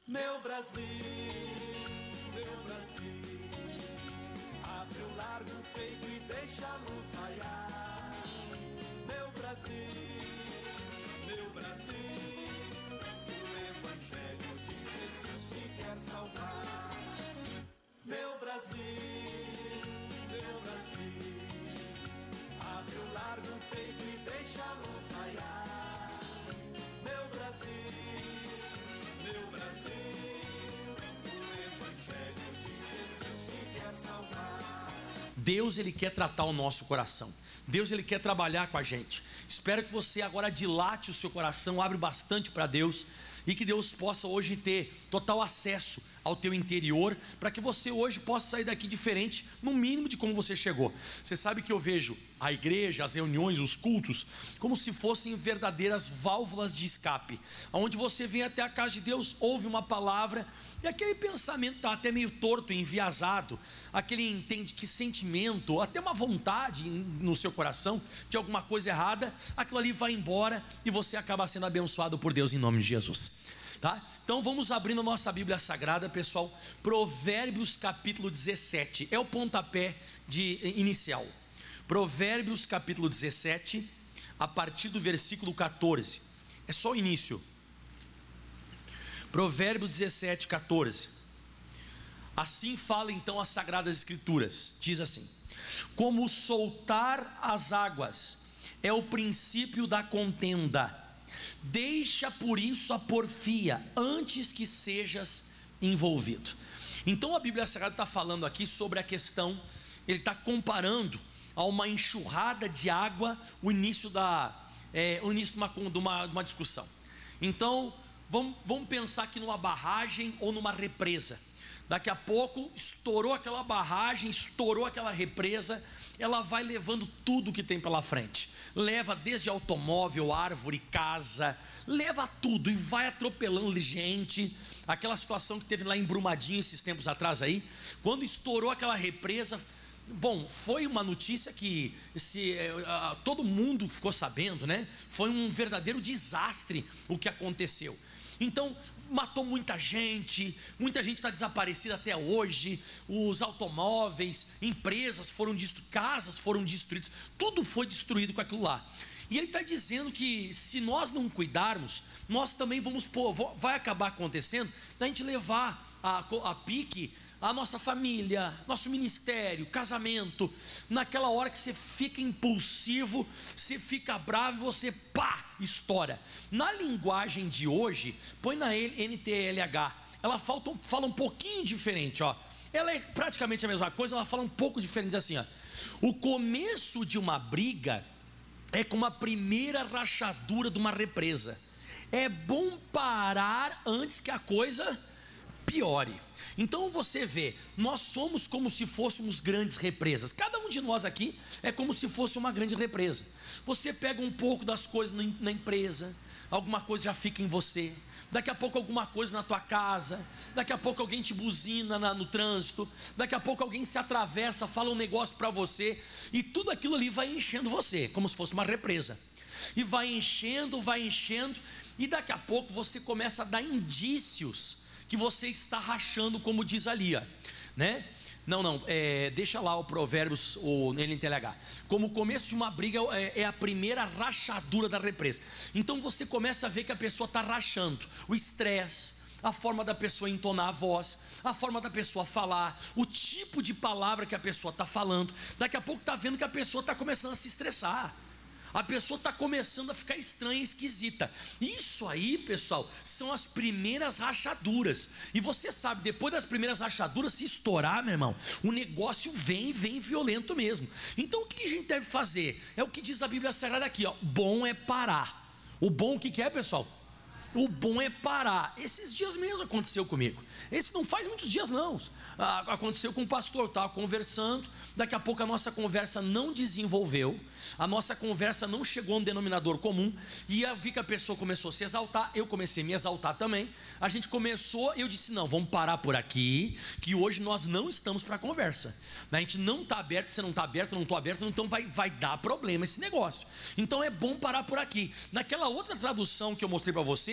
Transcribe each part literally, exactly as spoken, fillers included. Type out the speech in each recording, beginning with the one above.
Meu Brasil, meu Brasil, abre o largo peito e deixa a luz raiar. Meu Brasil, meu Brasil, o Evangelho de Jesus te quer salvar. Meu Brasil, meu Brasil, abre o largo peito e deixa a luz raiar. Meu Brasil, meu Brasil, o Evangelho de Jesus te quer salvar. Deus, Ele quer tratar o nosso coração. Deus, Ele quer trabalhar com a gente. Espero que você agora dilate o seu coração, abre bastante para Deus, e que Deus possa hoje ter total acesso ao teu interior, para que você hoje possa sair daqui diferente, no mínimo de como você chegou. Você sabe que eu vejo a igreja, as reuniões, os cultos, como se fossem verdadeiras válvulas de escape, onde você vem até a casa de Deus, ouve uma palavra, e aquele pensamento está até meio torto, enviesado, aquele entende que sentimento, até uma vontade no seu coração, de alguma coisa errada, aquilo ali vai embora, e você acaba sendo abençoado por Deus em nome de Jesus. Tá? Então vamos abrindo a nossa Bíblia Sagrada, pessoal. Provérbios capítulo dezessete, é o pontapé de, inicial. Provérbios capítulo dezessete, a partir do versículo quatorze, é só o início. Provérbios dezessete, quatorze. Assim fala então as Sagradas Escrituras, diz assim: como soltar as águas é o princípio da contenda, deixa por isso a porfia, antes que sejas envolvido. Então a Bíblia Sagrada está falando aqui sobre a questão, ele está comparando a uma enxurrada de água, o início, da, é, o início de, uma, de, uma, de uma discussão. Então vamos, vamos pensar aqui numa barragem ou numa represa. Daqui a pouco estourou aquela barragem, estourou aquela represa, ela vai levando tudo que tem pela frente, leva desde automóvel, árvore, casa, leva tudo e vai atropelando gente. Aquela situação que teve lá em Brumadinho esses tempos atrás aí, quando estourou aquela represa, bom, foi uma notícia que se, uh, todo mundo ficou sabendo, né? Foi um verdadeiro desastre o que aconteceu. Então matou muita gente, muita gente está desaparecida até hoje, os automóveis, empresas foram destruídas, casas foram destruídas, tudo foi destruído com aquilo lá. E ele está dizendo que se nós não cuidarmos, nós também vamos pôr, vai acabar acontecendo, da gente levar a, a pique a nossa família, nosso ministério, casamento, naquela hora que você fica impulsivo, você fica bravo, você pá, estoura. Na linguagem de hoje, põe na N T L H, ela fala, fala um pouquinho diferente, ó. Ela é praticamente a mesma coisa, ela fala um pouco diferente, diz assim, ó: o começo de uma briga é como a primeira rachadura de uma represa, é bom parar antes que a coisa piore. Então você vê, nós somos como se fôssemos grandes represas. Cada um de nós aqui é como se fosse uma grande represa. Você pega um pouco das coisas na empresa, alguma coisa já fica em você. Daqui a pouco alguma coisa na tua casa, daqui a pouco alguém te buzina na, no trânsito, daqui a pouco alguém se atravessa, fala um negócio para você, e tudo aquilo ali vai enchendo você, como se fosse uma represa. E vai enchendo, vai enchendo, e daqui a pouco você começa a dar indícios que você está rachando, como diz ali, ó, né? Não, não, é, deixa lá o Provérbios, o N T L H. Como o começo de uma briga é, é a primeira rachadura da represa. Então você começa a ver que a pessoa está rachando. O estresse, a forma da pessoa entonar a voz, a forma da pessoa falar, o tipo de palavra que a pessoa está falando. Daqui a pouco está vendo que a pessoa está começando a se estressar. A pessoa está começando a ficar estranha, esquisita. Isso aí, pessoal, são as primeiras rachaduras. E você sabe, depois das primeiras rachaduras, se estourar, meu irmão, o negócio vem, vem violento mesmo. Então o que a gente deve fazer? É o que diz a Bíblia Sagrada aqui, ó: bom é parar. O bom o que que é, pessoal? O bom é parar. Esses dias mesmo aconteceu comigo. Esse não faz muitos dias não. Ah, aconteceu com o pastor, estava conversando. Daqui a pouco a nossa conversa não desenvolveu, a nossa conversa não chegou a um denominador comum. E eu vi que a pessoa começou a se exaltar, eu comecei a me exaltar também. A gente começou, eu disse: não, vamos parar por aqui, que hoje nós não estamos para conversa. A gente não está aberto, você não está aberto, eu não estou aberto, então vai, vai dar problema esse negócio. Então é bom parar por aqui. Naquela outra tradução que eu mostrei para você,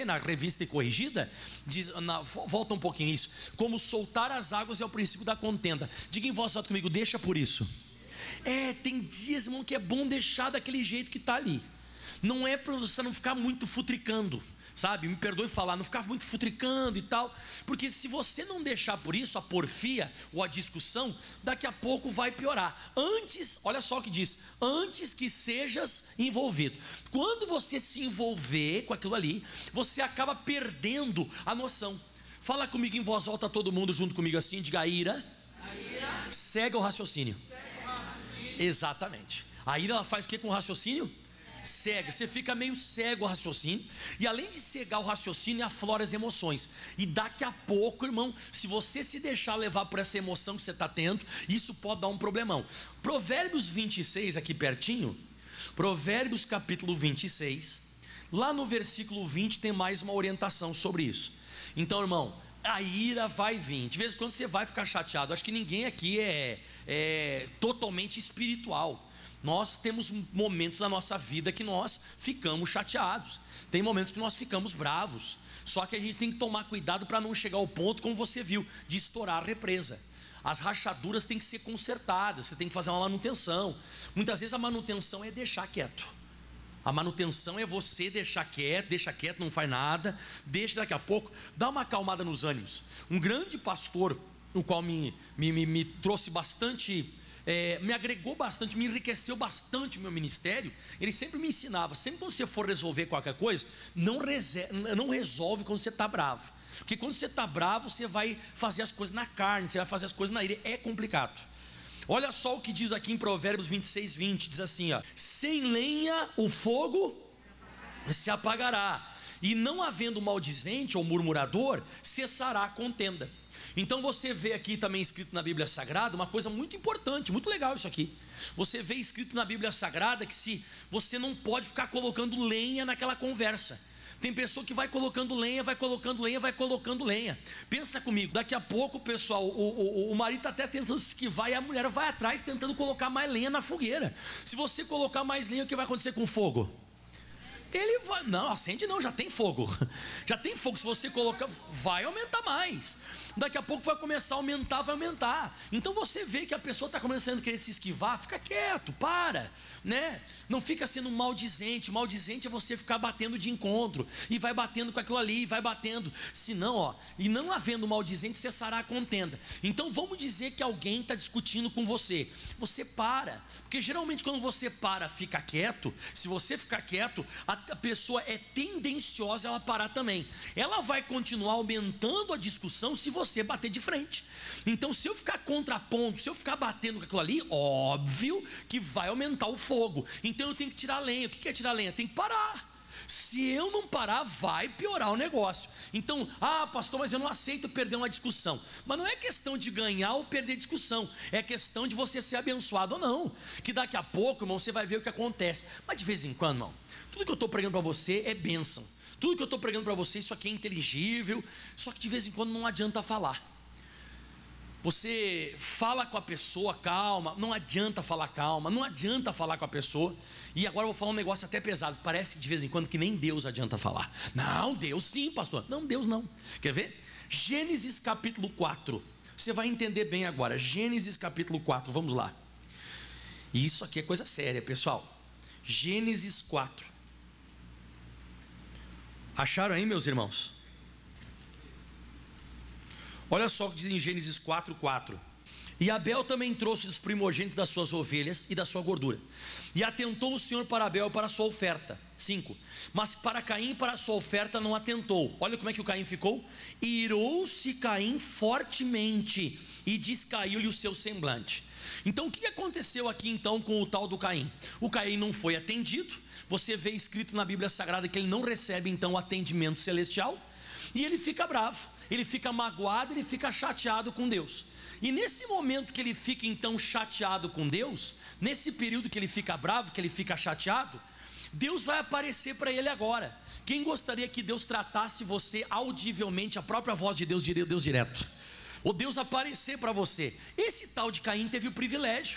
na Revista e Corrigida, diz, na, volta um pouquinho isso, como soltar as águas é o princípio da contenda. Diga em voz alta comigo, deixa por isso. É, tem dias, irmão, que é bom deixar daquele jeito que está ali. Não é para você não ficar muito futricando, sabe, me perdoe falar, não ficar muito futricando e tal, porque se você não deixar por isso, a porfia ou a discussão, daqui a pouco vai piorar. Antes, olha só o que diz, antes que sejas envolvido. Quando você se envolver com aquilo ali, você acaba perdendo a noção. Fala comigo em voz alta, todo mundo junto comigo assim, diga: a ira, a ira cega o raciocínio. Cega o raciocínio. Exatamente. A ira, ela faz o que com o raciocínio? Cega, você fica meio cego ao raciocínio, e além de cegar o raciocínio, aflora as emoções, e daqui a pouco, irmão, se você se deixar levar por essa emoção que você está tendo, isso pode dar um problemão. Provérbios vinte e seis, aqui pertinho, Provérbios capítulo vinte e seis, lá no versículo vinte tem mais uma orientação sobre isso. Então, irmão, a ira vai vir, de vez em quando você vai ficar chateado. Acho que ninguém aqui é, é totalmente espiritual. Nós temos momentos na nossa vida que nós ficamos chateados, tem momentos que nós ficamos bravos, só que a gente tem que tomar cuidado para não chegar ao ponto, como você viu, de estourar a represa. As rachaduras têm que ser consertadas, você tem que fazer uma manutenção. Muitas vezes a manutenção é deixar quieto. A manutenção é você deixar quieto, deixa quieto, não faz nada, deixa, daqui a pouco, dá uma acalmada nos ânimos. Um grande pastor, o qual me, me, me, me trouxe bastante... É, me agregou bastante, me enriqueceu bastante o meu ministério. Ele sempre me ensinava, sempre quando você for resolver qualquer coisa, não, rese- não resolve quando você está bravo, porque quando você está bravo, você vai fazer as coisas na carne, você vai fazer as coisas na ira, é complicado. Olha só o que diz aqui em Provérbios vinte e seis, vinte, diz assim, ó: sem lenha o fogo se apagará, e não havendo maldizente ou murmurador, cessará a contenda. Então você vê aqui também escrito na Bíblia Sagrada uma coisa muito importante, muito legal isso aqui. Você vê escrito na Bíblia Sagrada que se você não pode ficar colocando lenha naquela conversa. Tem pessoa que vai colocando lenha, vai colocando lenha, vai colocando lenha. Pensa comigo, daqui a pouco, pessoal, o, o, o marido está até tentando se esquivar e a mulher vai atrás tentando colocar mais lenha na fogueira. Se você colocar mais lenha, o que vai acontecer com o fogo? Ele vai, não, acende não, já tem fogo, já tem fogo, se você colocar, vai aumentar mais, daqui a pouco vai começar a aumentar, vai aumentar. Então você vê que a pessoa está começando a querer se esquivar, fica quieto, para, né? Não fica sendo maldizente. Maldizente é você ficar batendo de encontro, e vai batendo com aquilo ali, e vai batendo, senão, ó, e não havendo maldizente, cessará a contenda. Então vamos dizer que alguém está discutindo com você, você para, porque geralmente quando você para, fica quieto, se você ficar quieto, a a pessoa é tendenciosa a ela parar também. Ela vai continuar aumentando a discussão se você bater de frente. Então, se eu ficar contrapondo, se eu ficar batendo com aquilo ali, óbvio que vai aumentar o fogo. Então eu tenho que tirar lenha. O que é tirar lenha? Tem que parar. Se eu não parar, vai piorar o negócio. Então, ah, pastor, mas eu não aceito perder uma discussão. Mas não é questão de ganhar ou perder discussão, é questão de você ser abençoado ou não. Que daqui a pouco, irmão, você vai ver o que acontece. Mas de vez em quando, irmão, tudo que eu estou pregando para você é bênção. Tudo que eu estou pregando para você, isso aqui é inteligível. Só que de vez em quando não adianta falar. Você fala com a pessoa, calma, não adianta falar calma, não adianta falar com a pessoa. E agora eu vou falar um negócio até pesado, parece de vez em quando que nem Deus adianta falar. Não, Deus sim, pastor. Não, Deus não. Quer ver? Gênesis capítulo quatro, você vai entender bem agora. Gênesis capítulo quatro, vamos lá. E isso aqui é coisa séria, pessoal. Gênesis quatro. Acharam aí, meus irmãos? Olha só o que diz em Gênesis quatro, quatro. E Abel também trouxe dos primogênitos das suas ovelhas e da sua gordura. E atentou o Senhor para Abel para a sua oferta. cinco. Mas para Caim, para a sua oferta, não atentou. Olha como é que o Caim ficou. Irou-se Caim fortemente e descaiu-lhe o seu semblante. Então o que aconteceu aqui então com o tal do Caim? O Caim não foi atendido. Você vê escrito na Bíblia Sagrada que ele não recebe então o atendimento celestial. E ele fica bravo, ele fica magoado, ele fica chateado com Deus. E nesse momento que ele fica então chateado com Deus, nesse período que ele fica bravo, que ele fica chateado, Deus vai aparecer para ele agora. Quem gostaria que Deus tratasse você audivelmente, a própria voz de Deus, Deus direto, ou Deus aparecer para você? Esse tal de Caim teve o privilégio.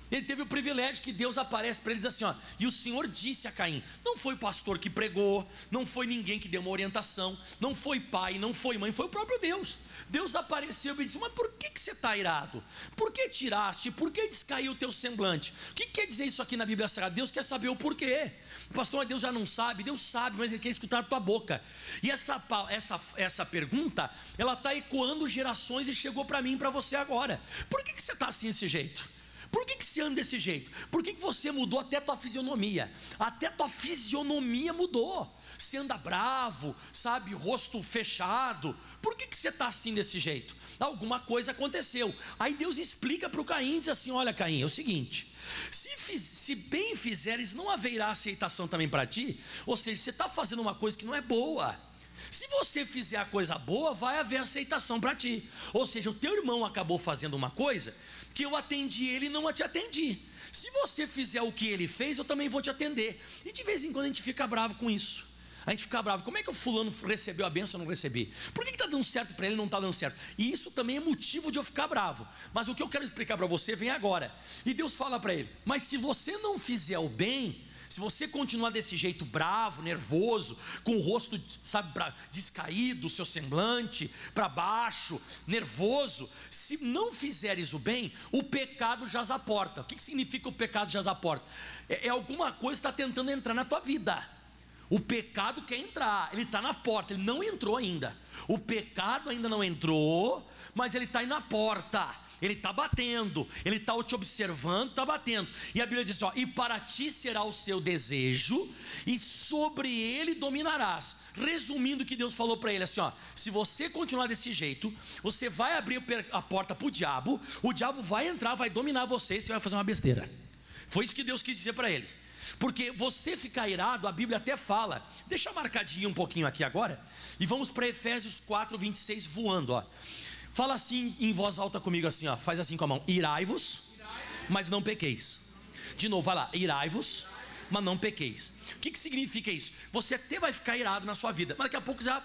Ele teve o privilégio que Deus aparece para ele e diz assim, ó, e o Senhor disse a Caim, não foi o pastor que pregou, não foi ninguém que deu uma orientação, não foi pai, não foi mãe, foi o próprio Deus. Deus apareceu e disse, mas por que, que você está irado? Por que tiraste? Por que descaiu o teu semblante? O que quer dizer isso aqui na Bíblia Sagrada? Deus quer saber o porquê. O pastor, Deus já não sabe, Deus sabe, mas Ele quer escutar a tua boca. E essa, essa, essa pergunta, ela está ecoando gerações e chegou para mim e para você agora. Por que, que você está assim desse jeito? Por que, que você anda desse jeito? Por que, que você mudou até a tua fisionomia? Até a tua fisionomia mudou. Você anda bravo, sabe, rosto fechado. Por que, que você está assim desse jeito? Alguma coisa aconteceu. Aí Deus explica para o Caim, diz assim, olha Caim, é o seguinte, se, fiz, se bem fizeres, não haverá aceitação também para ti. Ou seja, você está fazendo uma coisa que não é boa. Se você fizer a coisa boa, vai haver aceitação para ti. Ou seja, o teu irmão acabou fazendo uma coisa que eu atendi ele e não te atendi. Se você fizer o que ele fez, eu também vou te atender. E de vez em quando a gente fica bravo com isso. A gente fica bravo, como é que o fulano recebeu a bênção e não recebi? Por que está dando certo para ele e não está dando certo? E isso também é motivo de eu ficar bravo. Mas o que eu quero explicar para você vem agora. E Deus fala para ele, mas se você não fizer o bem, se você continuar desse jeito bravo, nervoso, com o rosto, sabe, pra, descaído, o seu semblante para baixo, nervoso, se não fizeres o bem, o pecado jaz à porta. O que, que significa o pecado jaz à porta? É, é alguma coisa que está tentando entrar na tua vida. O pecado quer entrar, ele está na porta, ele não entrou ainda. O pecado ainda não entrou, mas ele está aí na porta. Ele está batendo, ele está te observando, está batendo. E a Bíblia diz, ó, e para ti será o seu desejo, e sobre ele dominarás. Resumindo o que Deus falou para ele, assim, ó, se você continuar desse jeito, você vai abrir a porta para o diabo, o diabo vai entrar, vai dominar você, e você vai fazer uma besteira. Foi isso que Deus quis dizer para ele. Porque você ficar irado, a Bíblia até fala, deixa marcadinho um pouquinho aqui agora, e vamos para Efésios quatro, vinte e seis, voando, ó. Fala assim em voz alta comigo assim, ó, faz assim com a mão, irai-vos, mas não pequeis. De novo, vai lá, irai-vos, mas não pequeis. O que, que significa isso? Você até vai ficar irado na sua vida, mas daqui a pouco já,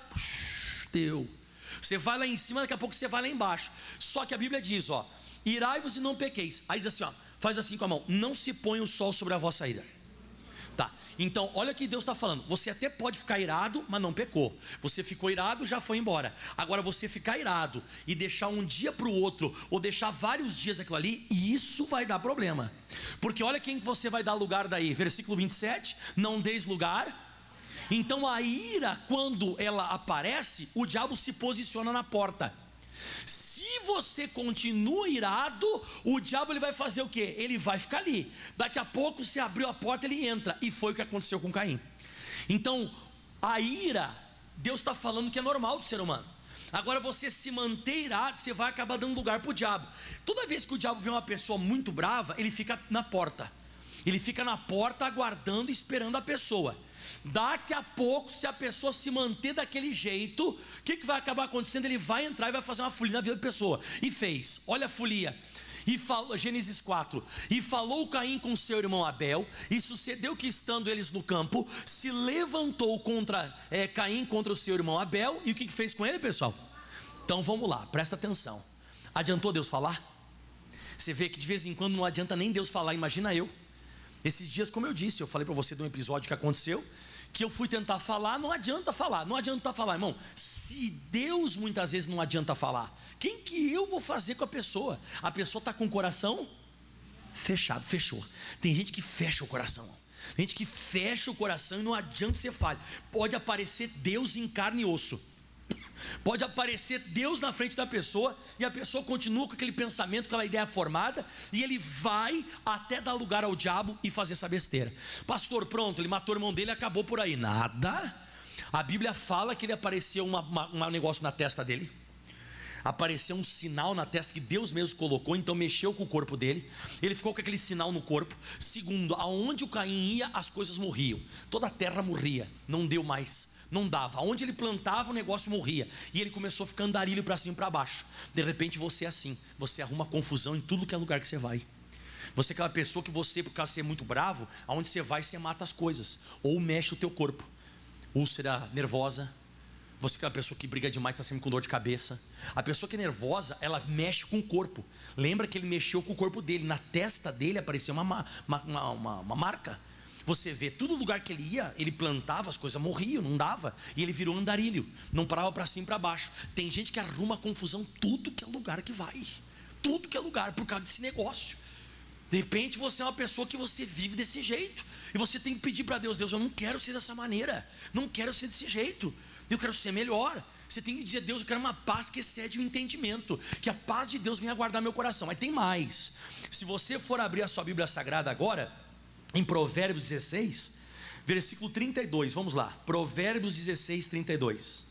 deu. Você vai lá em cima, daqui a pouco você vai lá embaixo. Só que a Bíblia diz, ó, irai-vos e não pequeis. Aí diz assim, ó, faz assim com a mão, não se põe o sol sobre a vossa ira. Tá, então olha o que Deus está falando. Você até pode ficar irado, mas não pecou. Você ficou irado, já foi embora. Agora você ficar irado e deixar um dia para o outro, ou deixar vários dias aquilo ali, isso vai dar problema. Porque olha quem você vai dar lugar daí. Versículo vinte e sete, não deis lugar. Então a ira, quando ela aparece, o diabo se posiciona na porta. Se você continua irado, o diabo ele vai fazer o quê? Ele vai ficar ali. Daqui a pouco você abriu a porta, ele entra. E foi o que aconteceu com Caim. Então a ira, Deus está falando que é normal do ser humano. Agora você se manter irado, você vai acabar dando lugar para o diabo. Toda vez que o diabo vê uma pessoa muito brava, ele fica na porta. Ele fica na porta aguardando, esperando a pessoa. Daqui a pouco, se a pessoa se manter daquele jeito, o que, que vai acabar acontecendo? Ele vai entrar e vai fazer uma folia na vida da pessoa. E fez, olha a folia. E falou, Gênesis quatro, e falou Caim com seu irmão Abel, e sucedeu que estando eles no campo, se levantou contra é, Caim contra o seu irmão Abel, e o que, que fez com ele, pessoal? Então vamos lá, presta atenção. Adiantou Deus falar? Você vê que de vez em quando não adianta nem Deus falar, imagina eu. Esses dias, como eu disse, eu falei para você de um episódio que aconteceu, que eu fui tentar falar, não adianta falar, não adianta falar, irmão. Se Deus muitas vezes não adianta falar, quem que eu vou fazer com a pessoa? A pessoa está com o coração fechado, fechou. Tem gente que fecha o coração, tem gente que fecha o coração e não adianta você falar. Pode aparecer Deus em carne e osso, pode aparecer Deus na frente da pessoa, e a pessoa continua com aquele pensamento, com aquela ideia formada, e ele vai até dar lugar ao diabo e fazer essa besteira. Pastor, pronto, ele matou o irmão dele e acabou por aí. Nada. A Bíblia fala que ele apareceu uma, uma, um negócio na testa dele, apareceu um sinal na testa que Deus mesmo colocou, então mexeu com o corpo dele, ele ficou com aquele sinal no corpo. Segundo, aonde o Caim ia, as coisas morriam, toda a terra morria, não deu mais, não dava, aonde ele plantava o negócio morria, e ele começou a ficar andarilho para cima e para baixo. De repente você é assim, você arruma confusão em tudo que é lugar que você vai. Você é aquela pessoa que você, por causa de ser muito bravo, aonde você vai, você mata as coisas, ou mexe o teu corpo, úlcera nervosa, Você que é uma pessoa que briga demais, está sempre com dor de cabeça. A pessoa que é nervosa, ela mexe com o corpo. Lembra que ele mexeu com o corpo dele. Na testa dele apareceu uma, uma, uma, uma, uma marca. Você vê, todo lugar que ele ia, ele plantava, as coisas morriam, não dava. E ele virou andarilho, não parava para cima e para baixo. Tem gente que arruma confusão tudo que é lugar que vai. Tudo que é lugar, por causa desse negócio. De repente você é uma pessoa que você vive desse jeito. E você tem que pedir para Deus: Deus, eu não quero ser dessa maneira. Não quero ser desse jeito. Eu quero ser melhor. Você tem que dizer: Deus, eu quero uma paz que excede o entendimento. Que a paz de Deus venha guardar meu coração. Mas tem mais. Se você for abrir a sua Bíblia Sagrada agora, em Provérbios dezesseis, versículo trinta e dois. Vamos lá. Provérbios dezesseis, trinta e dois.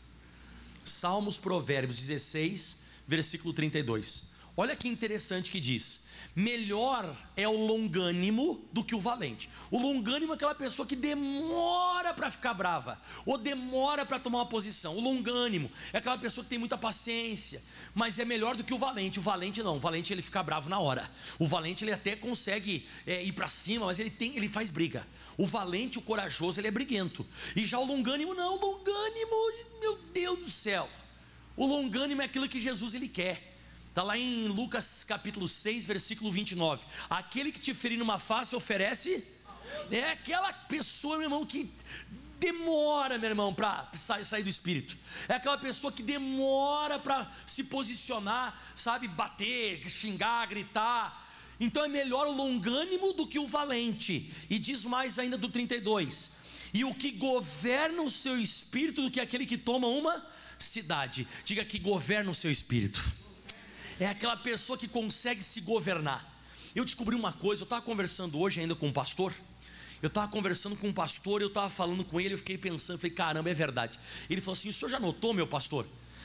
Salmos, Provérbios dezesseis, versículo trinta e dois. Olha que interessante que diz: melhor é o longânimo do que o valente. O longânimo é aquela pessoa que demora para ficar brava, ou demora para tomar uma posição. O longânimo é aquela pessoa que tem muita paciência, mas é melhor do que o valente. O valente não, o valente ele fica bravo na hora. O valente ele até consegue é, ir para cima, mas ele, tem, ele faz briga. O valente, o corajoso, ele é briguento. E já o longânimo não, o longânimo, meu Deus do céu. O longânimo é aquilo que Jesus ele quer. Está lá em Lucas capítulo seis, versículo vinte e nove. Aquele que te ferir numa face oferece. É aquela pessoa, meu irmão, que demora, meu irmão, para sair do espírito. É aquela pessoa que demora para se posicionar, sabe, bater, xingar, gritar. Então é melhor o longânimo do que o valente. E diz mais ainda do trinta e dois: e o que governa o seu espírito do que aquele que toma uma cidade. Diga: que governa o seu espírito. É aquela pessoa que consegue se governar. Eu descobri uma coisa, eu estava conversando hoje ainda com um pastor. Eu estava conversando com um pastor, eu estava falando com ele, eu fiquei pensando, falei: caramba, é verdade. Ele falou assim: o senhor já notou, meu pastor,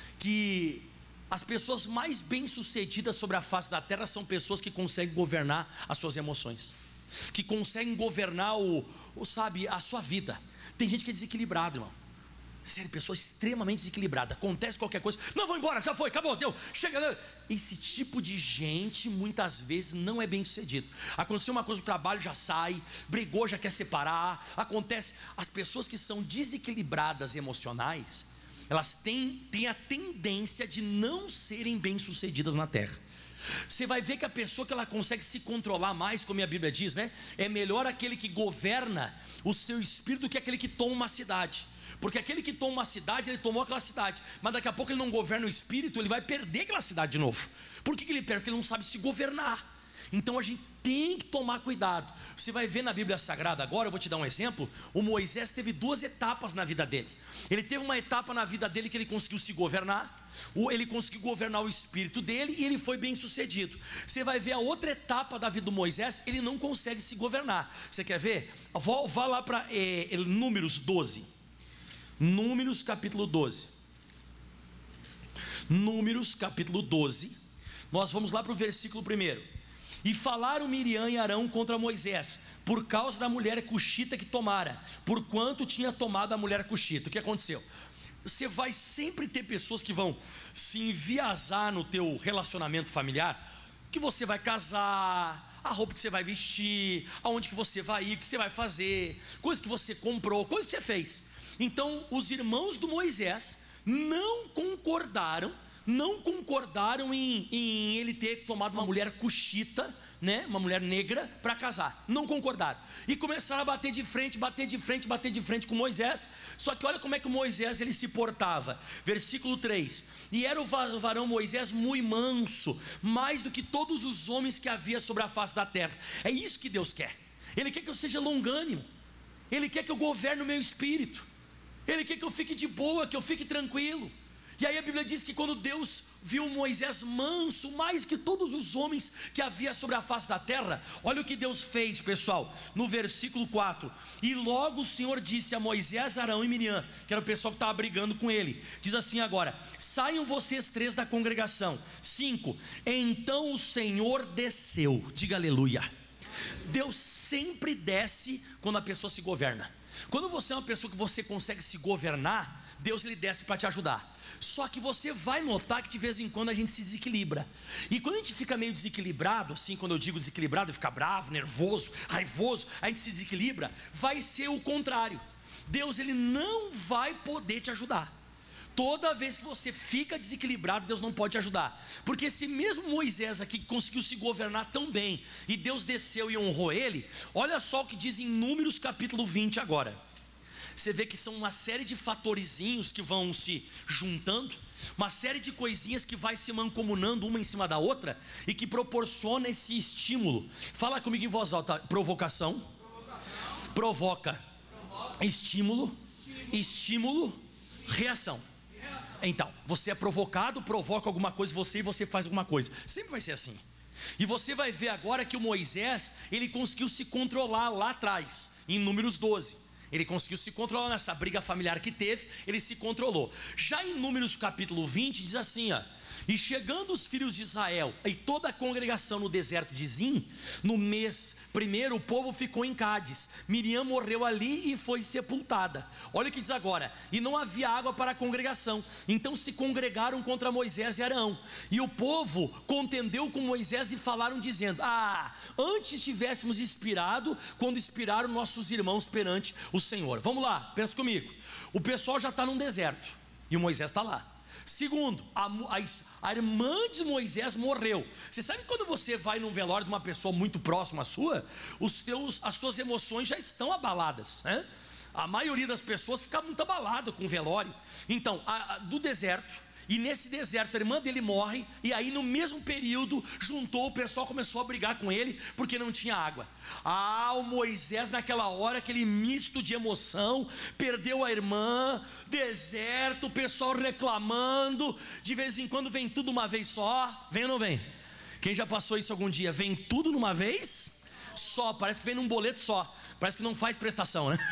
que as pessoas mais bem-sucedidas sobre a face da terra são pessoas que conseguem governar as suas emoções, que conseguem governar o, o sabe, a sua vida. Tem gente que é desequilibrado, irmão. Sério, pessoa extremamente desequilibrada. Acontece qualquer coisa: não, vou embora, já foi, acabou, deu, chega. Esse tipo de gente muitas vezes não é bem sucedido. Aconteceu uma coisa no trabalho, já sai, brigou, já quer separar. Acontece, as pessoas que são desequilibradas emocionais, elas têm, têm a tendência de não serem bem sucedidas na terra. Você vai ver que a pessoa que ela consegue se controlar mais, como a Bíblia diz, né? É melhor aquele que governa o seu espírito do que aquele que toma uma cidade. Porque aquele que toma uma cidade, ele tomou aquela cidade, mas daqui a pouco ele não governa o espírito, ele vai perder aquela cidade de novo. Por que que ele perde? Porque ele não sabe se governar. Então a gente tem que tomar cuidado. Você vai ver na Bíblia Sagrada agora, eu vou te dar um exemplo. O Moisés teve duas etapas na vida dele. Ele teve uma etapa na vida dele que ele conseguiu se governar, ele conseguiu governar o espírito dele e ele foi bem sucedido. Você vai ver a outra etapa da vida do Moisés, ele não consegue se governar. Você quer ver? Vá, vá lá para é, Números doze. Números capítulo doze. Números capítulo doze. Nós vamos lá para o versículo primeiro. E falaram Miriam e Arão contra Moisés, por causa da mulher cuxita que tomara, porquanto tinha tomado a mulher cuxita. O que aconteceu? Você vai sempre ter pessoas que vão se enviesar no teu relacionamento familiar, que você vai casar, a roupa que você vai vestir, aonde que você vai ir, o que você vai fazer, coisas que você comprou, coisas que você fez. Então os irmãos do Moisés não concordaram, não concordaram em, em ele ter tomado uma mulher cuxita, né, uma mulher negra para casar, não concordaram, e começaram a bater de frente, bater de frente, bater de frente com Moisés. Só que olha como é que Moisés ele se portava, versículo três, e era o varão Moisés muito manso, mais do que todos os homens que havia sobre a face da terra. É isso que Deus quer, Ele quer que eu seja longânimo, Ele quer que eu governe o meu espírito, Ele quer que eu fique de boa, que eu fique tranquilo. E aí a Bíblia diz que quando Deus viu Moisés manso, mais que todos os homens que havia sobre a face da terra, olha o que Deus fez, pessoal, no versículo quatro. E logo o Senhor disse a Moisés, Arão e Miriam, que era o pessoal que estava brigando com ele, diz assim agora: saiam vocês três da congregação. Cinco. Então o Senhor desceu. Diga aleluia. Deus sempre desce quando a pessoa se governa. Quando você é uma pessoa que você consegue se governar, Deus ele desce para te ajudar. Só que você vai notar que de vez em quando a gente se desequilibra. E quando a gente fica meio desequilibrado, assim, quando eu digo desequilibrado, fica bravo, nervoso, raivoso, a gente se desequilibra, vai ser o contrário. Deus ele não vai poder te ajudar. Toda vez que você fica desequilibrado, Deus não pode te ajudar. Porque esse mesmo Moisés aqui que conseguiu se governar tão bem, e Deus desceu e honrou ele, olha só o que diz em Números capítulo vinte agora. Você vê que são uma série de fatorizinhos que vão se juntando, uma série de coisinhas que vai se mancomunando uma em cima da outra, e que proporciona esse estímulo. Fala comigo em voz alta: provocação, provocação. Provoca, provoca. Estímulo, estímulo, estímulo, reação. Então, você é provocado, provoca alguma coisa em você e você faz alguma coisa. Sempre vai ser assim. E você vai ver agora que o Moisés, ele conseguiu se controlar lá atrás, em Números doze. Ele conseguiu se controlar nessa briga familiar que teve, ele se controlou. Já em Números capítulo vinte, diz assim, ó: e chegando os filhos de Israel e toda a congregação no deserto de Zim, no mês primeiro o povo ficou em Cádiz. Miriam morreu ali e foi sepultada. Olha o que diz agora: e não havia água para a congregação, então se congregaram contra Moisés e Arão, e o povo contendeu com Moisés e falaram dizendo: ah, antes tivéssemos expirado quando expiraram nossos irmãos perante o Senhor. Vamos lá, pensa comigo. O pessoal já está num deserto e o Moisés está lá. Segundo, a, a, a irmã de Moisés morreu. Você sabe quando você vai num velório de uma pessoa muito próxima à sua, os teus, as tuas emoções já estão abaladas, né? A maioria das pessoas fica muito abalada com o velório. Então, a, a, do deserto, e nesse deserto a irmã dele morre, e aí no mesmo período juntou, o pessoal começou a brigar com ele, porque não tinha água. Ah, o Moisés naquela hora, aquele misto de emoção, perdeu a irmã, deserto, o pessoal reclamando, de vez em quando vem tudo uma vez só. Vem ou não vem? Quem já passou isso algum dia? Vem tudo numa vez só, parece que vem num boleto só, parece que não faz prestação, né?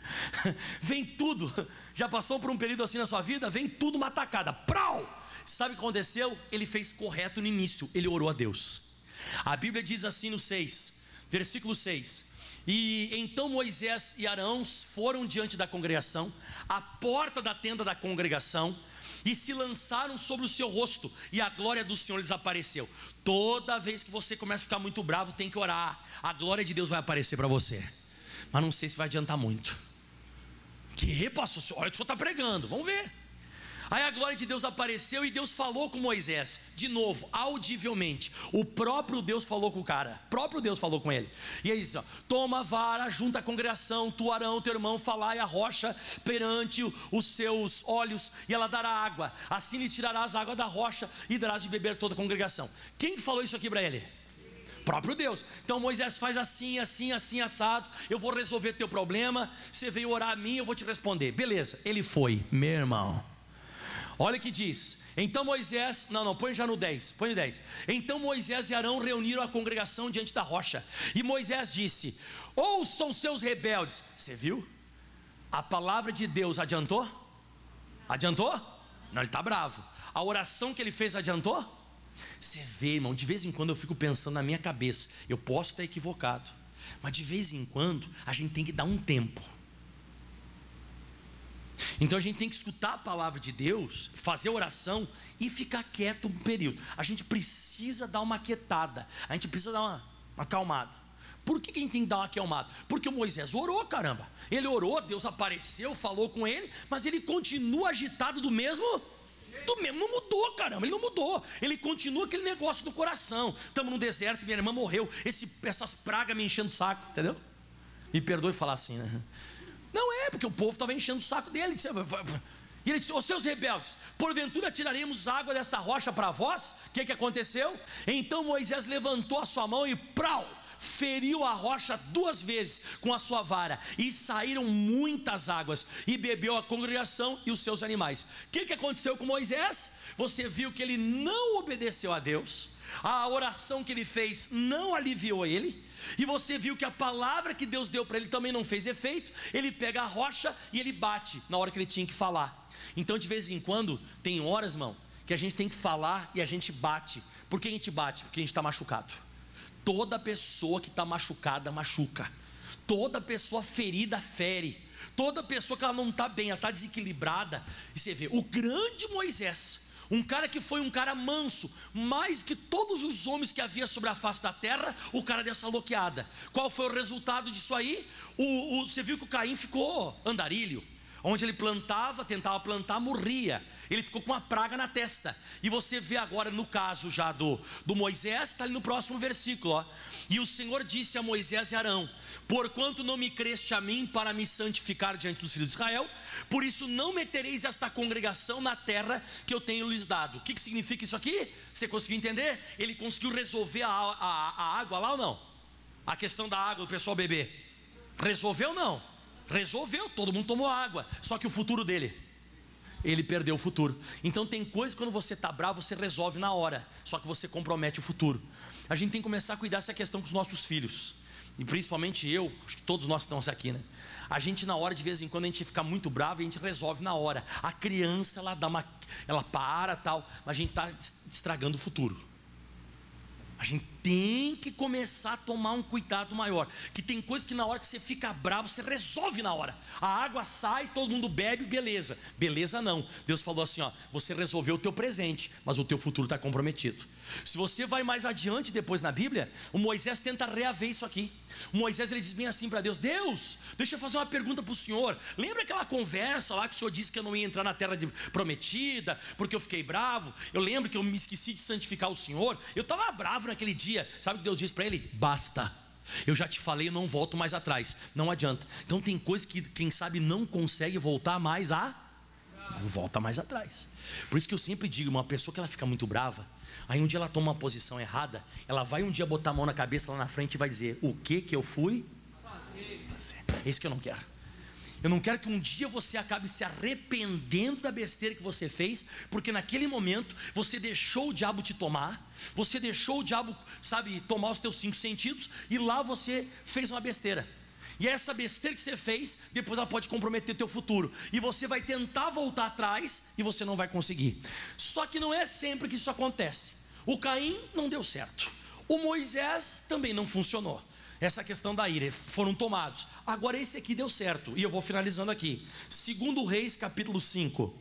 Vem tudo. Já passou por um período assim na sua vida? Vem tudo uma tacada. Prau! Sabe o que aconteceu? Ele fez correto no início, ele orou a Deus. A Bíblia diz assim no seis, versículo seis: e então Moisés e Arão foram diante da congregação, à porta da tenda da congregação, e se lançaram sobre o seu rosto, e a glória do Senhor lhes apareceu. Toda vez que você começa a ficar muito bravo, tem que orar. A glória de Deus vai aparecer para você, mas não sei se vai adiantar muito. Que pastor, olha o que o senhor está pregando, vamos ver. Aí a glória de Deus apareceu e Deus falou com Moisés, de novo, audivelmente. O próprio Deus falou com o cara, o próprio Deus falou com ele. E aí diz, ó: toma a vara, junta a congregação, tu, Arão, teu irmão, falai a rocha perante os seus olhos, e ela dará água. Assim lhe tirarás a água da rocha e darás de beber toda a congregação. Quem falou isso aqui para ele? Próprio Deus. Então Moisés faz assim, assim, assim, assado. Eu vou resolver teu problema. Você veio orar a mim, eu vou te responder. Beleza, ele foi, meu irmão. Olha o que diz. Então Moisés, não, não, põe já no dez, põe no dez. Então Moisés e Arão reuniram a congregação diante da rocha, e Moisés disse: ouçam seus rebeldes. Você viu? A palavra de Deus adiantou? Adiantou? Não, ele está bravo. A oração que ele fez adiantou? Você vê, irmão, de vez em quando eu fico pensando na minha cabeça, eu posso estar equivocado, mas de vez em quando a gente tem que dar um tempo. Então a gente tem que escutar a palavra de Deus, fazer oração e ficar quieto um período. A gente precisa dar uma quietada, a gente precisa dar uma, uma acalmada. Por que, que a gente tem que dar uma acalmada? Porque o Moisés orou, caramba. Ele orou, Deus apareceu, falou com ele, mas ele continua agitado do mesmo... do mesmo, não mudou, caramba, ele não mudou. Ele continua aquele negócio do coração. Estamos no deserto, minha irmã morreu, esse, essas pragas me enchendo o saco, entendeu? Me perdoe falar assim, né? Não é, porque o povo estava enchendo o saco dele. E ele disse: os seus rebeldes, porventura tiraremos água dessa rocha para vós? O que, que aconteceu? Então Moisés levantou a sua mão e prau, feriu a rocha duas vezes com a sua vara, e saíram muitas águas, e bebeu a congregação e os seus animais. O que, que aconteceu com Moisés? Você viu que ele não obedeceu a Deus, a oração que ele fez não aliviou ele, e você viu que a palavra que Deus deu para ele também não fez efeito. Ele pega a rocha e ele bate na hora que ele tinha que falar. Então de vez em quando tem horas, irmão, que a gente tem que falar e a gente bate. Por que a gente bate? Porque a gente está machucado. Toda pessoa que está machucada, machuca. Toda pessoa ferida, fere. Toda pessoa que ela não está bem, ela está desequilibrada. E você vê, o grande Moisés, um cara que foi um cara manso, mais do que todos os homens que havia sobre a face da terra, o cara dessa loqueada. Qual foi o resultado disso aí? O, o, você viu que o Caim ficou andarilho. Onde ele plantava, tentava plantar, morria. Ele ficou com uma praga na testa. E você vê agora no caso já do, do Moisés, está ali no próximo versículo, ó. E o Senhor disse a Moisés e Arão: porquanto não me creste a mim para me santificar diante dos filhos de Israel, por isso não metereis esta congregação na terra que eu tenho lhes dado. O que, que significa isso aqui? Você conseguiu entender? Ele conseguiu resolver a, a, a água lá ou não? A questão da água do pessoal beber. Resolveu ou não? Resolveu, todo mundo tomou água. Só que o futuro dele, ele perdeu o futuro. Então tem coisas que quando você está bravo, você resolve na hora, só que você compromete o futuro. A gente tem que começar a cuidar dessa questão com os nossos filhos. E principalmente eu, acho que todos nós que estamos aqui, né? A gente na hora, de vez em quando, a gente fica muito bravo e a gente resolve na hora. A criança, ela dá uma, ela para tal, mas a gente está estragando o futuro. A gente tem que começar a tomar um cuidado maior. Que tem coisas que na hora que você fica bravo, você resolve na hora. A água sai, todo mundo bebe, beleza. Beleza não. Deus falou assim, ó, você resolveu o teu presente, mas o teu futuro está comprometido. Se você vai mais adiante depois na Bíblia, o Moisés tenta reaver isso aqui. O Moisés, ele diz bem assim para Deus: Deus, deixa eu fazer uma pergunta para o Senhor. Lembra aquela conversa lá que o Senhor disse que eu não ia entrar na terra de, prometida, porque eu fiquei bravo? Eu lembro que eu me esqueci de santificar o Senhor. Eu estava bravo naquele dia. Sabe o que Deus disse para ele? Basta, eu já te falei, eu não volto mais atrás. Não adianta. Então tem coisas que quem sabe não consegue voltar mais a não volta mais atrás. Por isso que eu sempre digo, uma pessoa que ela fica muito brava, aí um dia ela toma uma posição errada, ela vai um dia botar a mão na cabeça lá na frente e vai dizer: o que que eu fui fazer? É isso que eu não quero. Eu não quero que um dia você acabe se arrependendo da besteira que você fez, porque naquele momento você deixou o diabo te tomar, você deixou o diabo, sabe, tomar os teus cinco sentidos, e lá você fez uma besteira. E essa besteira que você fez, depois ela pode comprometer teu futuro, e você vai tentar voltar atrás e você não vai conseguir. Só que não é sempre que isso acontece. O Caim não deu certo, o Moisés também não funcionou. Essa questão da ira, foram tomados. Agora esse aqui deu certo, e eu vou finalizando aqui. Segundo Reis capítulo cinco.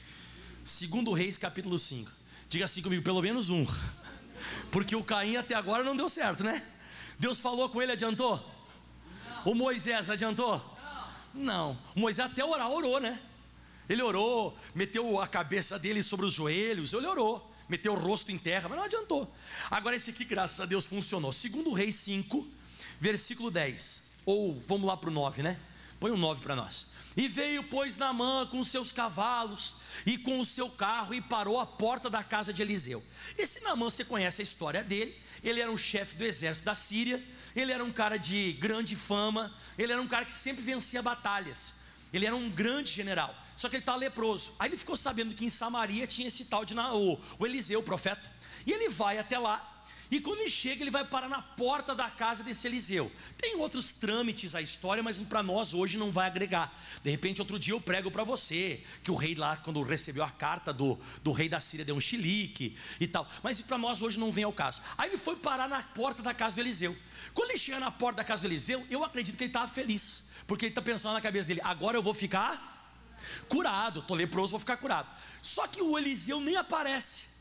Segundo Reis capítulo cinco. Diga assim comigo, pelo menos um. Porque o Caim até agora não deu certo, né? Deus falou com ele, adiantou? O Moisés adiantou? Não. O Moisés até orar, orou, né? Ele orou, meteu a cabeça dele sobre os joelhos, ele orou, meteu o rosto em terra, mas não adiantou. Agora esse aqui, graças a Deus, funcionou. Segundo Reis cinco, versículo dez, ou vamos lá para o nove, né? Põe um nove para nós. E veio, pois, Naamã com os seus cavalos e com o seu carro, e parou à porta da casa de Eliseu. Esse Naamã, você conhece a história dele. Ele era um chefe do exército da Síria. Ele era um cara de grande fama. Ele era um cara que sempre vencia batalhas. Ele era um grande general, só que ele estava leproso. Aí ele ficou sabendo que em Samaria tinha esse tal de Na, o, o Eliseu, o profeta. E ele vai até lá. E quando ele chega, ele vai parar na porta da casa desse Eliseu. Tem outros trâmites a história, mas para nós hoje não vai agregar. De repente, outro dia eu prego para você que o rei lá, quando recebeu a carta do, do rei da Síria, deu um chilique e tal. Mas para nós hoje não vem ao caso. Aí ele foi parar na porta da casa do Eliseu. Quando ele chega na porta da casa do Eliseu, eu acredito que ele estava feliz, porque ele está pensando na cabeça dele: agora eu vou ficar curado, estou leproso, vou ficar curado. Só que o Eliseu nem aparece.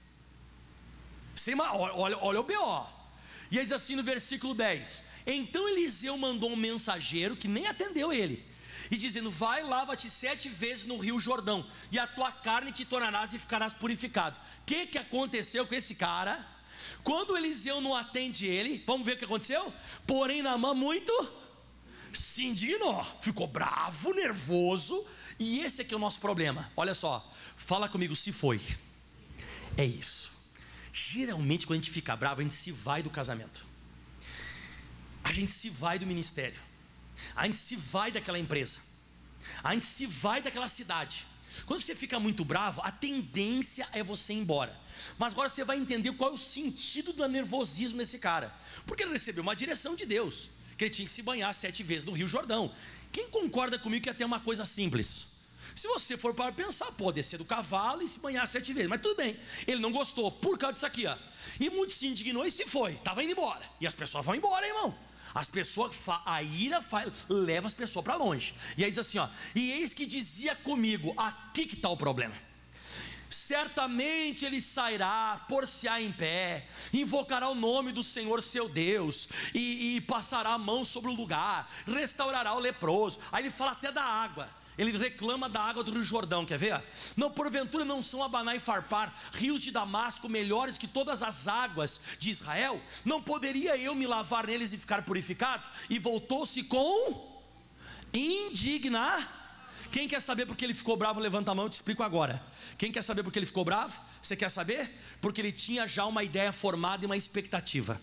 Olha, olha o B O. E ele diz assim no versículo dez: então Eliseu mandou um mensageiro que nem atendeu ele, e dizendo: vai, lava-te sete vezes no rio Jordão, e a tua carne te tornarás e ficarás purificado. O que, que aconteceu com esse cara? Quando Eliseu não atende ele, vamos ver o que aconteceu? Porém Naamã muito se indignou, ficou bravo, nervoso. E esse aqui é o nosso problema. Olha só, fala comigo, se foi. É isso. Geralmente quando a gente fica bravo, a gente se vai do casamento, a gente se vai do ministério, a gente se vai daquela empresa, a gente se vai daquela cidade. Quando você fica muito bravo, a tendência é você ir embora. Mas agora você vai entender qual é o sentido do nervosismo desse cara. Porque ele recebeu uma direção de Deus, que ele tinha que se banhar sete vezes no rio Jordão. Quem concorda comigo que é até uma coisa simples? Se você for para pensar, pode descer do cavalo e se banhar sete vezes, mas tudo bem. Ele não gostou por causa disso aqui, ó. E muito se indignou e se foi, estava indo embora. E as pessoas vão embora, irmão. As pessoas, a ira faz, leva as pessoas para longe. E aí diz assim, ó: e eis que dizia comigo, aqui que está o problema. Certamente ele sairá, por-se-á em pé, invocará o nome do Senhor seu Deus, e, e passará a mão sobre o lugar, restaurará o leproso. Aí ele fala até da água. ele reclama da água do Rio Jordão, quer ver? Não, porventura não são Abaná e Farpar, rios de Damasco melhores que todas as águas de Israel? Não poderia eu me lavar neles e ficar purificado? E voltou-se com indignar. Quem quer saber porque ele ficou bravo? Levanta a mão, eu te explico agora. Quem quer saber porque ele ficou bravo? Você quer saber? Porque ele tinha já uma ideia formada e uma expectativa.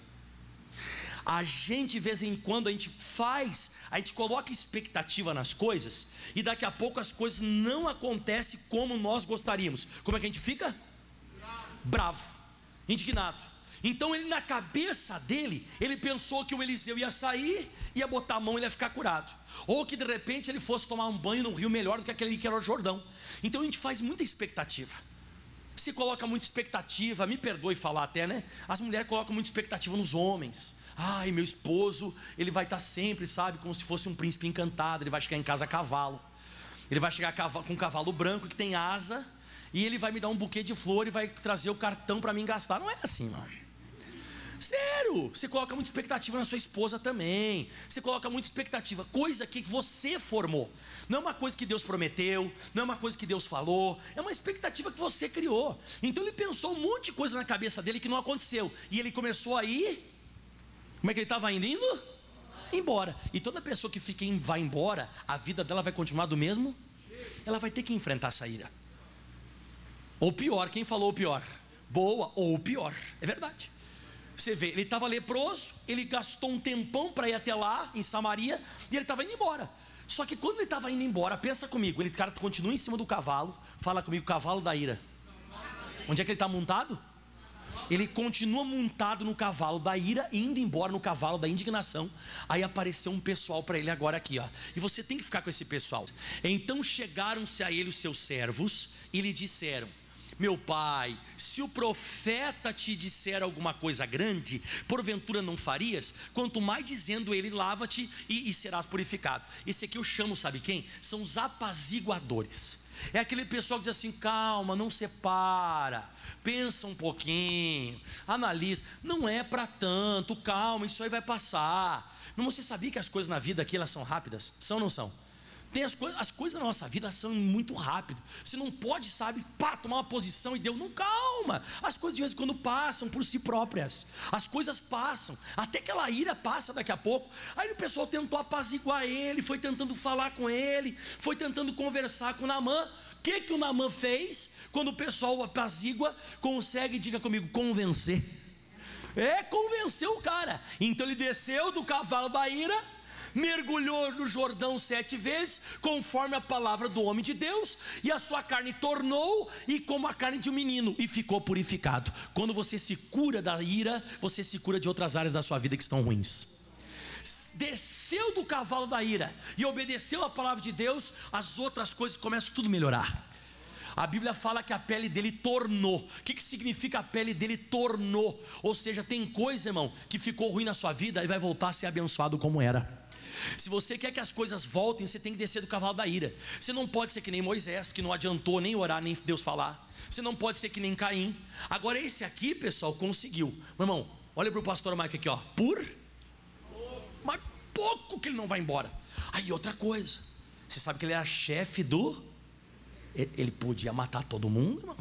A gente, de vez em quando, a gente faz, a gente coloca expectativa nas coisas, e daqui a pouco as coisas não acontecem como nós gostaríamos. Como é que a gente fica? Bravo, indignado. Então ele, na cabeça dele, ele pensou que o Eliseu ia sair, ia botar a mão e ele ia ficar curado, ou que de repente ele fosse tomar um banho num rio melhor do que aquele que era o Jordão. Então a gente faz muita expectativa. Se coloca muita expectativa, me perdoe falar até, né? As mulheres colocam muita expectativa nos homens. Ai, meu esposo, ele vai estar sempre, sabe, como se fosse um príncipe encantado. Ele vai chegar em casa a cavalo, ele vai chegar com um cavalo branco que tem asa, e ele vai me dar um buquê de flor e vai trazer o cartão para mim gastar. Não é assim, não. Sério, você coloca muita expectativa na sua esposa também. Você coloca muita expectativa, coisa que você formou. Não é uma coisa que Deus prometeu, não é uma coisa que Deus falou, é uma expectativa que você criou. Então ele pensou um monte de coisa na cabeça dele que não aconteceu, e ele começou a ir. Como é que ele estava indo? Indo? Embora. E toda pessoa que fica em, vai embora, a vida dela vai continuar do mesmo? Ela vai ter que enfrentar essa ira. Ou pior, quem falou o pior? Boa, ou pior, é verdade. Você vê, ele estava leproso, ele gastou um tempão para ir até lá, em Samaria, e ele estava indo embora. Só que quando ele estava indo embora, pensa comigo, ele cara, continua em cima do cavalo. Fala comigo, cavalo da ira. Onde é que ele está montado? Ele continua montado no cavalo da ira, indo embora no cavalo da indignação. Aí apareceu um pessoal para ele agora aqui, ó. E você tem que ficar com esse pessoal. Então chegaram-se a ele os seus servos e lhe disseram: meu pai, se o profeta te disser alguma coisa grande, porventura não farias? Quanto mais dizendo ele, lava-te e, e serás purificado. Esse aqui eu chamo, sabe quem? São os apaziguadores. É aquele pessoal que diz assim: calma, não separa, pensa um pouquinho, analisa, não é para tanto, calma, isso aí vai passar. Não, você sabia que as coisas na vida aqui elas são rápidas? São ou não são? Tem as, coisas, as coisas na nossa vida são muito rápidas. Você não pode, sabe, pá, tomar uma posição e Deus, não, calma. As coisas de vez em quando passam por si próprias. As coisas passam, até aquela ira passa daqui a pouco. Aí o pessoal tentou apaziguar ele, foi tentando falar com ele, foi tentando conversar com o Naamã. O que que o Naamã fez? Quando o pessoal apazigua, consegue, diga comigo, convencer. É, convenceu o cara. Então ele desceu do cavalo da ira, mergulhou no Jordão sete vezes, conforme a palavra do homem de Deus, e a sua carne tornou e como a carne de um menino, e ficou purificado. Quando você se cura da ira, você se cura de outras áreas da sua vida que estão ruins. Desceu do cavalo da ira e obedeceu a palavra de Deus, as outras coisas começam tudo a melhorar. A Bíblia fala que a pele dele tornou. O que, que significa a pele dele tornou? Ou seja, tem coisa, irmão, que ficou ruim na sua vida e vai voltar a ser abençoado como era. Se você quer que as coisas voltem, você tem que descer do cavalo da ira. Você não pode ser que nem Moisés, que não adiantou nem orar, nem Deus falar. Você não pode ser que nem Caim. Agora esse aqui, pessoal, conseguiu. Meu irmão, olha para o pastor Mike aqui, ó. Por mas pouco que ele não vai embora. Aí outra coisa, você sabe que ele era chefe do... Ele podia matar todo mundo, irmão.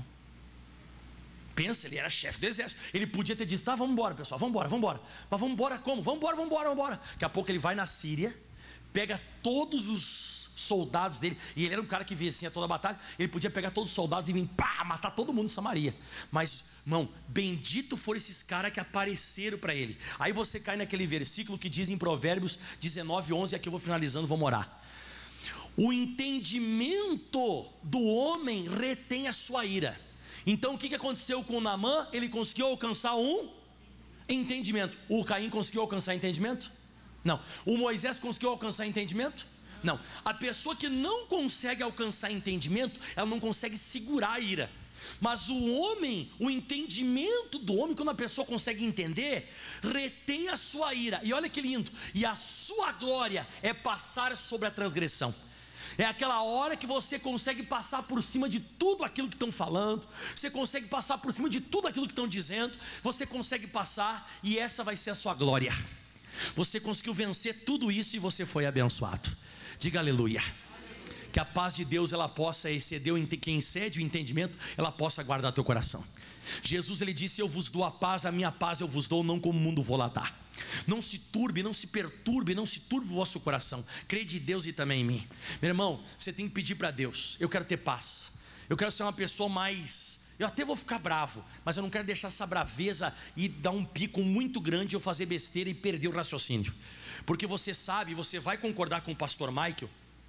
Pensa, ele era chefe do exército. Ele podia ter dito: tá, vamos embora, pessoal, vamos embora, vamos embora. Mas vamos embora como? Vamos embora, vamos embora, vamos embora. Daqui a pouco ele vai na Síria, pega todos os soldados dele, e ele era um cara que vencia toda a batalha. Ele podia pegar todos os soldados e vir, pá, matar todo mundo em Samaria. Mas, irmão, bendito foram esses caras que apareceram para ele. Aí você cai naquele versículo que diz em Provérbios dezenove, onze, e aqui eu vou finalizando, vou orar. O entendimento do homem retém a sua ira. Então o que aconteceu com o Naamã? Ele conseguiu alcançar um entendimento. O Caim conseguiu alcançar entendimento? Não. O Moisés conseguiu alcançar entendimento? Não. A pessoa que não consegue alcançar entendimento, ela não consegue segurar a ira. Mas o homem, o entendimento do homem, quando a pessoa consegue entender, retém a sua ira. E olha que lindo, e a sua glória é passar sobre a transgressão. É aquela hora que você consegue passar por cima de tudo aquilo que estão falando, você consegue passar por cima de tudo aquilo que estão dizendo, você consegue passar, e essa vai ser a sua glória. Você conseguiu vencer tudo isso e você foi abençoado. Diga aleluia. que a paz de Deus ela possa exceder o ente- que excede o entendimento, ela possa guardar teu coração. Jesus ele disse: eu vos dou a paz, a minha paz eu vos dou, não como o mundo vou lá dar. Não se turbe, não se perturbe, não se turbe o vosso coração. Crede em Deus e também em mim. Meu irmão, você tem que pedir para Deus: eu quero ter paz, eu quero ser uma pessoa mais... eu até vou ficar bravo, mas eu não quero deixar essa braveza e dar um pico muito grande, eu fazer besteira e perder o raciocínio. Porque você sabe, você vai concordar com o pastor Michael,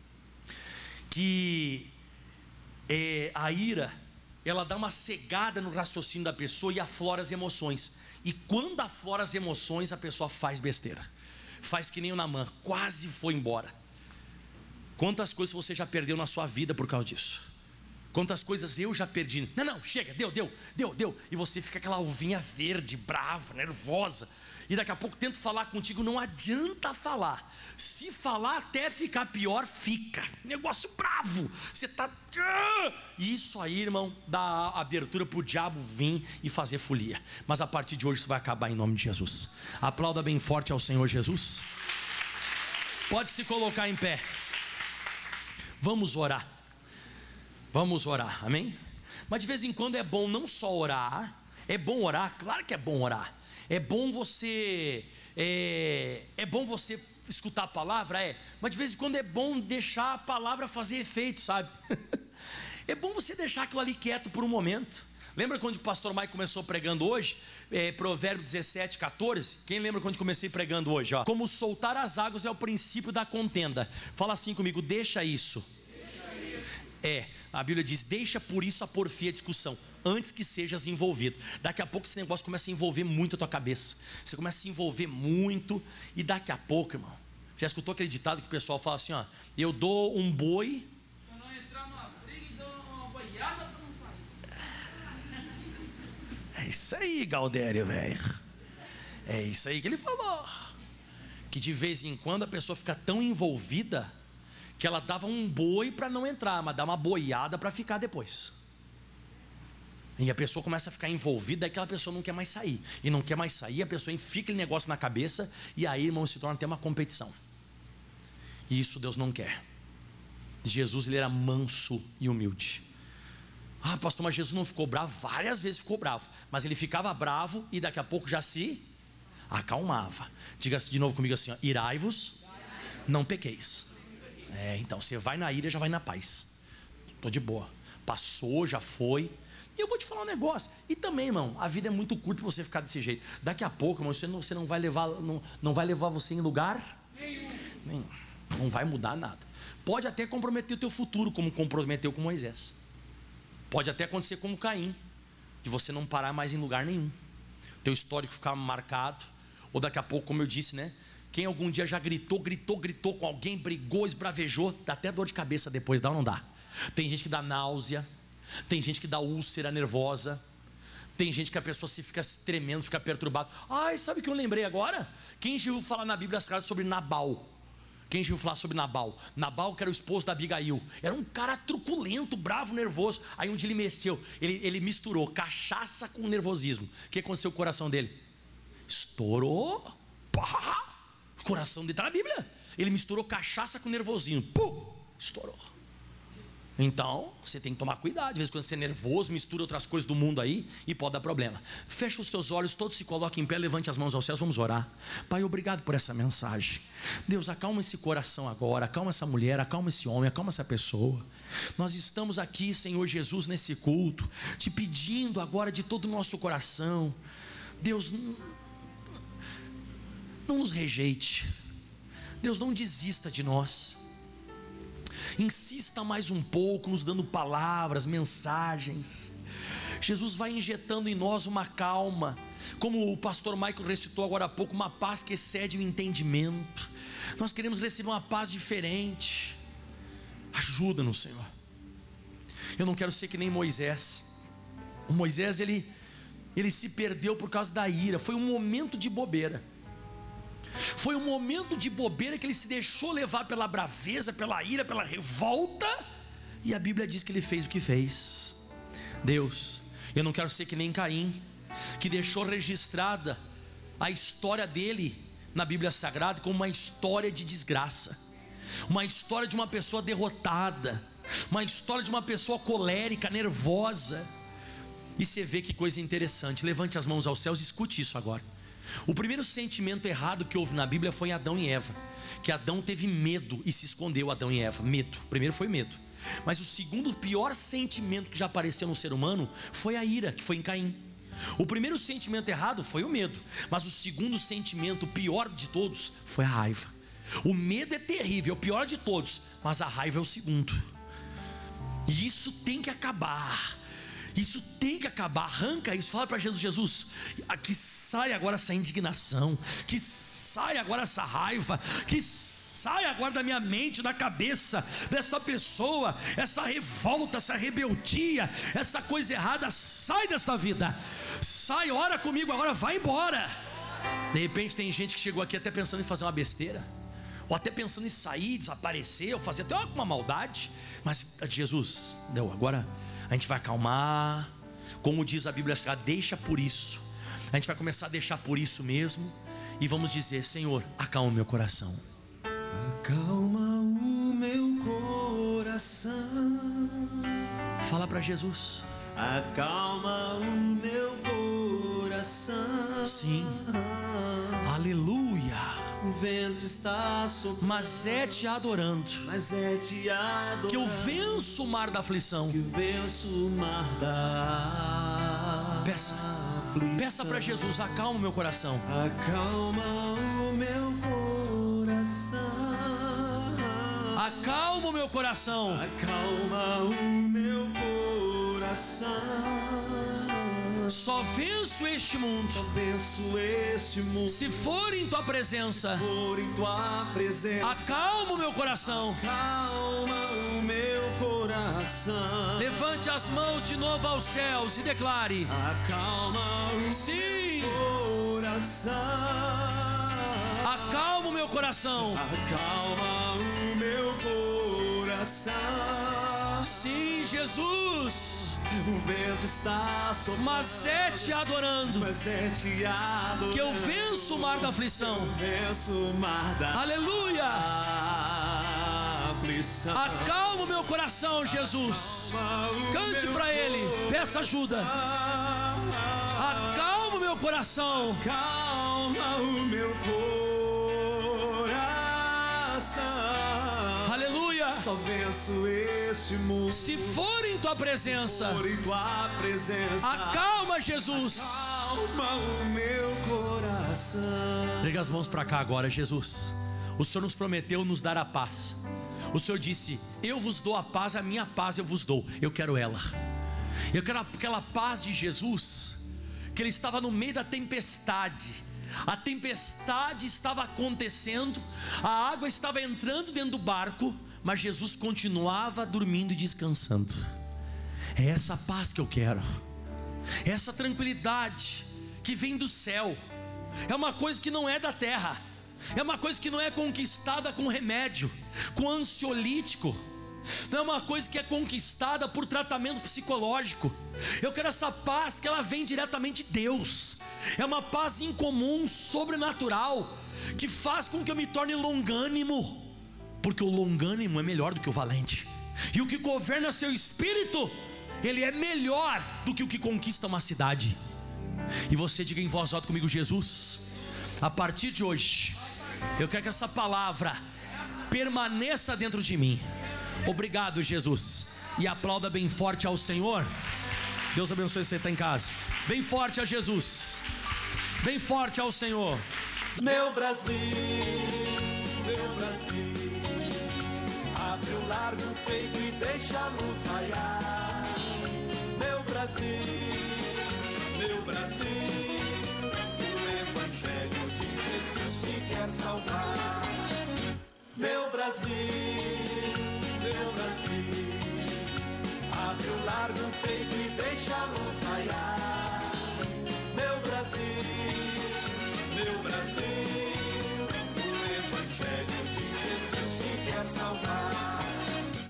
que é, a ira, ela dá uma cegada no raciocínio da pessoa e aflora as emoções. E quando aflora as emoções, a pessoa faz besteira, faz que nem o Naamã, quase foi embora. Quantas coisas você já perdeu na sua vida por causa disso? Quantas coisas eu já perdi. Não, não, chega, deu, deu, deu, deu. E você fica aquela uvinha verde, brava, nervosa. E daqui a pouco tento falar contigo, não adianta falar. Se falar até ficar pior, fica. Negócio bravo. Você está... E isso aí, irmão, dá abertura para o diabo vir e fazer folia. Mas a partir de hoje isso vai acabar em nome de Jesus. Aplauda bem forte ao Senhor Jesus. Pode se colocar em pé. Vamos orar. Vamos orar, amém? Mas de vez em quando é bom não só orar. É bom orar, claro que é bom orar. É bom você é, é bom você escutar a palavra, é. Mas de vez em quando é bom deixar a palavra fazer efeito, sabe? É bom você deixar aquilo ali quieto por um momento. Lembra quando o pastor Mike começou pregando hoje? É, Provérbio dezessete, quatorze. Quem lembra quando comecei pregando hoje? Ó? Como soltar as águas é o princípio da contenda. Fala assim comigo: deixa isso. É, a Bíblia diz: deixa por isso a porfia a discussão, antes que sejas envolvido. Daqui a pouco esse negócio começa a envolver muito a tua cabeça. Você começa a se envolver muito. E daqui a pouco, irmão, já escutou aquele ditado que o pessoal fala assim, ó: eu dou um boi pra não entrar numa briga e dou uma boiada pra não sair. É isso aí, Galdério, velho. É isso aí que ele falou. Que de vez em quando a pessoa fica tão envolvida que ela dava um boi para não entrar, mas dá uma boiada para ficar depois. E a pessoa começa a ficar envolvida, e aquela pessoa não quer mais sair. E não quer mais sair, a pessoa enfia aquele negócio na cabeça, e aí, irmão, se torna até uma competição. E isso Deus não quer. Jesus, ele era manso e humilde. Ah, pastor, mas Jesus não ficou bravo? Várias vezes ficou bravo, mas ele ficava bravo e daqui a pouco já se acalmava. Diga de novo comigo assim, ó: irai-vos, não pequeis. É, então você vai na ira, já vai na paz. Estou de boa. Passou, já foi. E eu vou te falar um negócio. E também, irmão, a vida é muito curta para você ficar desse jeito. Daqui a pouco, irmão, você não, você não vai levar, não, não vai levar você em lugar nenhum. Não vai mudar nada. Pode até comprometer o teu futuro, como comprometeu com Moisés. Pode até acontecer como Caim, de você não parar mais em lugar nenhum, teu histórico ficar marcado. Ou daqui a pouco, como eu disse, né? Quem algum dia já gritou, gritou, gritou com alguém, brigou, esbravejou, dá até dor de cabeça depois, dá ou não dá? Tem gente que dá náusea, tem gente que dá úlcera nervosa, tem gente que a pessoa se fica tremendo, fica perturbado. Ai, sabe o que eu lembrei agora? Quem já ouviu falar na Bíblia as caras sobre Nabal? Quem já ouviu falar sobre Nabal? Nabal, que era o esposo da Abigail, era um cara truculento, bravo, nervoso. Aí um dia ele mexeu, ele, ele misturou cachaça com nervosismo. O que aconteceu com o coração dele? Estourou. Pá! O coração dele está na Bíblia. Ele misturou cachaça com nervosismo. Pum! Estourou. Então, você tem que tomar cuidado. De vez em quando você é nervoso, mistura outras coisas do mundo aí e pode dar problema. Fecha os teus olhos, todos se coloquem em pé, levante as mãos aos céus, vamos orar. Pai, obrigado por essa mensagem. Deus, acalma esse coração agora, acalma essa mulher, acalma esse homem, acalma essa pessoa. Nós estamos aqui, Senhor Jesus, nesse culto, te pedindo agora de todo o nosso coração. Deus, não nos rejeite. Deus, não desista de nós. Insista mais um pouco, nos dando palavras, mensagens. Jesus vai injetando em nós uma calma, como o pastor Michael recitou agora há pouco, uma paz que excede o entendimento. Nós queremos receber uma paz diferente. Ajuda-nos, Senhor. Eu não quero ser que nem Moisés. O Moisés, ele, ele se perdeu por causa da ira. Foi um momento de bobeira. Foi um momento de bobeira que ele se deixou levar pela braveza, pela ira, pela revolta. E a Bíblia diz que ele fez o que fez. Deus, eu não quero ser que nem Caim, que deixou registrada a história dele na Bíblia Sagrada como uma história de desgraça. uma história de uma pessoa derrotada, uma história de uma pessoa colérica, nervosa. E você vê que coisa interessante. Levante as mãos aos céus e escute isso agora. O primeiro sentimento errado que houve na Bíblia foi Adão e Eva, que Adão teve medo e se escondeu. Adão e Eva, medo. O primeiro foi medo. Mas o segundo pior sentimento que já apareceu no ser humano foi a ira, que foi em Caim. O primeiro sentimento errado foi o medo, mas o segundo sentimento, o pior de todos, foi a raiva. O medo é terrível, é o pior de todos, mas a raiva é o segundo. E isso tem que acabar. Isso tem que acabar. Arranca isso, fala para Jesus: Jesus, que sai agora essa indignação, que sai agora essa raiva, que sai agora da minha mente, da cabeça dessa pessoa, essa revolta, essa rebeldia, essa coisa errada, sai dessa vida, sai, ora comigo agora, vai embora. De repente tem gente que chegou aqui até pensando em fazer uma besteira, ou até pensando em sair, desaparecer, ou fazer até uma maldade, mas Jesus, não, agora a gente vai acalmar, como diz a Bíblia, deixa por isso. A gente vai começar a deixar por isso mesmo, e vamos dizer: Senhor, acalma o meu coração. Acalma o meu coração. Fala para Jesus. Acalma o meu coração. Sim. Aleluia. O vento está soprando, mas é te adorando, mas é te adorando, que eu venço o mar da aflição. Que eu venço o mar da Peça, aflição. Peça para Jesus: acalma o meu coração. Acalma o meu coração. Acalma o meu coração. Acalma o meu coração. Só venço este mundo, só venço este mundo, se for em tua presença. Se for em tua presença. Acalma o meu coração. Acalma o meu coração. Levante as mãos de novo aos céus e declare: acalma o Sim. meu coração. Acalma o meu coração. Acalma o meu coração. Sim, Jesus. O vento está soprando, mas é te adorando, mas é te adorando, que eu venço o mar da aflição. Eu venço o mar da Aleluia. aflição. Acalma o meu coração, Jesus. Cante para Ele, peça ajuda. Acalma o meu coração. Acalma o meu coração. Aleluia. Só venço este mundo, se for em tua presença. For em tua presença. Acalma, Jesus. Acalma o meu coração. Entrega as mãos para cá agora, Jesus. O Senhor nos prometeu nos dar a paz. O Senhor disse: eu vos dou a paz, a minha paz eu vos dou. Eu quero ela. Eu quero aquela paz de Jesus, que Ele estava no meio da tempestade. A tempestade estava acontecendo, a água estava entrando dentro do barco, mas Jesus continuava dormindo e descansando. É essa paz que eu quero, é essa tranquilidade que vem do céu. É uma coisa que não é da terra, é uma coisa que não é conquistada com remédio, com ansiolítico. Não é uma coisa que é conquistada por tratamento psicológico. Eu quero essa paz que ela vem diretamente de Deus. É uma paz incomum, sobrenatural, que faz com que eu me torne longânimo, porque o longânimo é melhor do que o valente, e o que governa seu espírito, ele é melhor do que o que conquista uma cidade. E você diga em voz alta comigo: Jesus, a partir de hoje, eu quero que essa palavra permaneça dentro de mim. Obrigado, Jesus. E aplauda bem forte ao Senhor. Deus abençoe você que está em casa. Bem forte a Jesus. Bem forte ao Senhor. Meu Brasil, meu Brasil, abre o largo o peito e deixa a luz raiar. Meu Brasil, meu Brasil, o Evangelho de Jesus te quer salvar. Meu Brasil, meu Brasil, abre o largo o peito e deixa a luz raiar. Meu Brasil, meu Brasil.